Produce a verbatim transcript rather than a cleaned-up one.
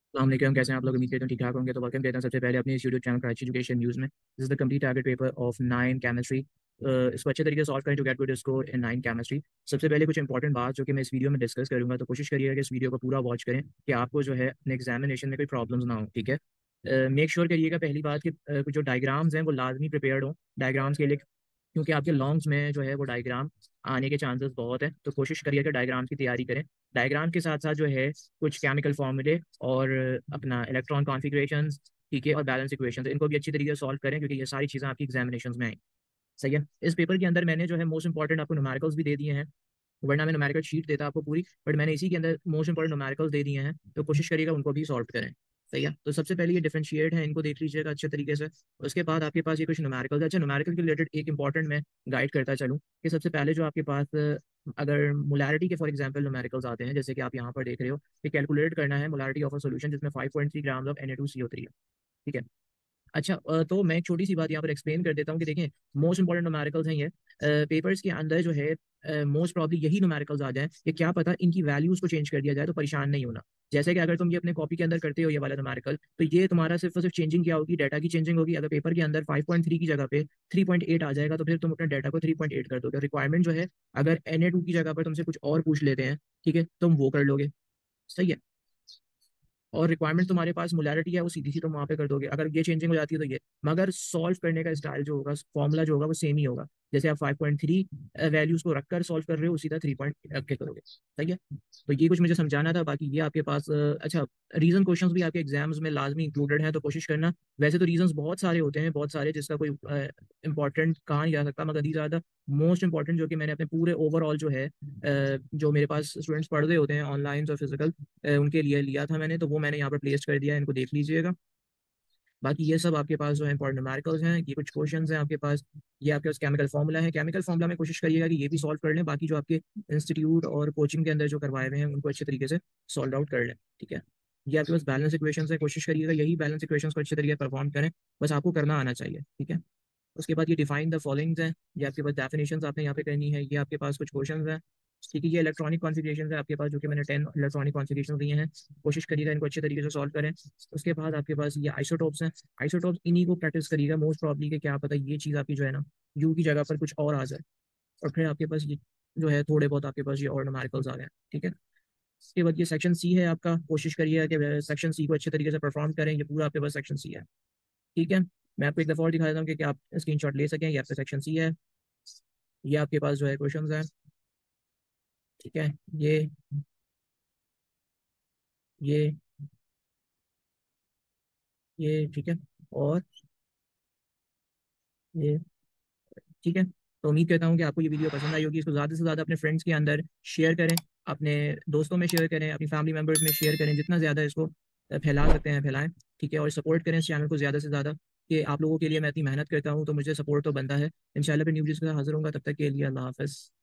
अस्सलाम कैसे हैं आप लोग। उम्मीद करते हैं ठीक ठाक होंगे। तो वेलकम कहता हूं सबसे पहले अपने इस YouTube channel Karachi education news में। This is the complete target paper of nine chemistry. इसको अच्छे तरीके से सॉल्व करें to get good score in nine chemistry. सबसे पहले कुछ इंपॉर्टेंट बात जो कि मैं इस वीडियो में डिस्कस करूंगा, तो कोशिश करिएगा कि इस वीडियो को पूरा वॉच करें कि आपको जो है अपने एग्जामिनेशन में कोई प्रॉब्लम्स ना हो। ठीक है, मेक श्योर करिएगा पहली बात कि uh, जो डायग्राम्स हैं वो लाजमी प्रिपेयर्ड हो डायग्राम्स के लिए, क्योंकि आपके लॉन्ग्स में जो है वो डायग्राम आने के चांसेस बहुत हैं। तो कोशिश करिए कि डायग्राम की तैयारी करें। डायग्राम के साथ साथ जो है कुछ केमिकल फॉर्मूले और अपना इलेक्ट्रॉन कॉन्फ़िगरेशंस, ठीक है, और बैलेंस इक्वेशंस, इनको भी अच्छी तरीके से सॉल्व करें क्योंकि ये सारी चीज़ें आपकी एग्जामिनेशन में आएंगी। सही है। इस पेपर के अंदर मैंने जो है मोस्ट इंपॉर्टेंट आपको न्यूमेरिकल्स भी दे दिए हैं, वरना मैं न्यूमेरिकल शीट देता आपको पूरी, बट मैंने इसी के अंदर मोस्ट इंपॉर्टेंट न्यूमेरिकल्स दे दिए हैं, तो कोशिश करिएगा उनको भी सॉल्व करें। सही है। तो सबसे पहले ये डिफरेंशिएट है, इनको देख लीजिएगा अच्छे तरीके से। उसके बाद आपके पास ये कुछ न्यूमेरिकल्स। अच्छा, न्यूमेरिकल के रिलेटेड एक इंपॉर्टेंट मैं गाइड करता चलूँ कि सबसे पहले जो आपके पास अ, अगर मोलारिटी के फॉर एग्जांपल न्यूमेरिकल्स आते हैं, जैसे कि आप यहाँ पर देख रहे हो कि कैलकुलेट करना है मोलारिटी ऑफ अ सॉल्यूशन जिसमें five point three grams of N A two C O three है। ठीक है। अच्छा, अ, तो मैं एक छोटी सी बात यहाँ पर एक्सप्लेन कर देता हूँ कि देखें, मोस्ट इंपॉर्टेंट न्यूमेरिकल्स हैं ये। पेपर्स के अंदर जो है मोस्ट प्रॉब्ली यही न्यूमेरिकल्स आ जाएं कि क्या पता इनकी वैल्यूज को चेंज कर दिया जाए, तो परेशान नहीं होना। जैसे कि अगर तुम ये अपने कॉपी के अंदर करते हो ये वाला न्यूमेरिकल, तो ये तुम्हारा सिर्फ और सिर्फ चेंजिंग क्या होगी, डाटा की चेंजिंग होगी। अगर पेपर के अंदर फाइव पॉइंट थ्री की जगह पे थ्री पॉइंट एट आ जाएगा, तो फिर तुम अपने डाटा को थ्री पॉइंट एट कर दोगे। रिक्वायरमेंट जो है, अगर एन ए टू की जगह पर तुमसे कुछ और पूछ लेते हैं, ठीक है, तुम वो कर लोगे। सही है। और रिक्वायरमेंट तुम्हारे पास मोलैरिटी है, वो सीधी सी तुम वहाँ पे कर दोगे। अगर ये चेंजिंग हो जाती है तो ये, मगर सॉल्व करने का स्टाइल जो होगा, फॉर्मूला जो होगा वो सेम ही होगा। जैसे आप फाइव पॉइंट थ्री वैल्यूज को रखकर सॉल्व कर रहे हो, उसी तरह थ्री पॉइंट रख के करोगे। सही है। तो ये कुछ मुझे समझाना था। बाकी ये आपके पास अ, अच्छा, रीजन क्वेश्चंस भी आपके एग्जाम्स में लाजमी इंक्लूडेड हैं, तो कोशिश करना। वैसे तो रीजंस बहुत सारे होते हैं, बहुत सारे, जिसका कोई इंपॉर्टेंट कहा नहीं जा सकता, मगर these are the most important, जो कि मैंने अपने पूरे ओवरऑल जो है अ, जो मेरे पास स्टूडेंट्स पढ़ रहे होते हैं ऑनलाइन और फिजिकल, अ, उनके लिए लिया था मैंने, तो वो मैंने यहाँ पर प्लेस कर दिया है, इनको देख लीजिएगा। बाकी ये सब आपके पास जो है इंपॉर्टेंट न्यूमेरिकल्स हैं, ये कुछ क्वेश्चंस हैं आपके पास। ये आपके पास केमिकल फॉर्मूला है, केमिकल फॉर्मूला में कोशिश करिएगा कि ये भी सॉल्व कर लें। बाकी जो आपके इंस्टीट्यूट और कोचिंग के अंदर जो करवाए हुए हैं उनको अच्छे तरीके से सॉल्व आउट कर लें। ठीक है। ये आपके पास बैलेंस इक्वेशन है, कोशिश करिएगा यही बैलेंस इक्वेशन को अच्छे तरीके से परफॉर्म करें। बस आपको करना आना चाहिए। ठीक है। उसके बाद ये डिफाइन द फॉलोइंग्स हैं, ये आपके पास डेफिनेशंस आपने यहाँ पे करनी है। ये आपके पास कुछ क्वेश्चंस हैं। ठीक है। ये इलेक्ट्रॉनिक कॉन्फ़िगरेशन है आपके पास, जो कि मैंने टेन इलेक्ट्रॉनिक कॉन्फ़िगरेशन दिए हैं। कोशिश करिएगा इनको अच्छे तरीके से सॉल्व करें। उसके बाद आपके पास ये आइसोटोप्स हैं। आइसोटोप्स इन्हीं को प्रैक्टिस करिएगा, मोस्ट प्रॉब्ली कि क्या पता ये चीज़ आपकी जो है ना, यू की जगह पर कुछ और आ जाए, और फिर आपके पास ये जो है थोड़े बहुत आपके पास ये और न्यूमेरिकल्स आ गए। ठीक है। उसके बाद ये सेक्शन सी है आपका, कोशिश करिएगा कि सेक्शन सी को अच्छे तरीके से परफॉर्म करें। ये पूरा आपके पास सेक्शन सी है। ठीक है। मैं आपको एक दफ़ा और दिखा देता हूँ कि, कि आप स्क्रीनशॉट ले सकें। ये आपका सेक्शन सी है। ये आपके पास जो है क्वेश्चंस हैं। ठीक है। ये ये ये ठीक है। और ये ठीक है। तो उम्मीद करता हूँ कि आपको ये वीडियो पसंद आई होगी। इसको ज़्यादा से ज़्यादा अपने फ्रेंड्स के अंदर शेयर करें, अपने दोस्तों में शेयर करें, अपनी फैमिली मेम्बर्स में शेयर करें, जितना ज़्यादा इसको अ, फैला सकते हैं फैलाएं। ठीक है। और सपोर्ट करें इस चैनल को ज़्यादा से ज़्यादा, कि आप लोगों के लिए मैं इतनी मेहनत करता हूँ, तो मुझे सपोर्ट तो बनता है। इंशाल्लाह फिर न्यू वीडियोज़ के साथ हाजिर होऊंगा। तब तक के लिए अल्लाह हाफ़िज़।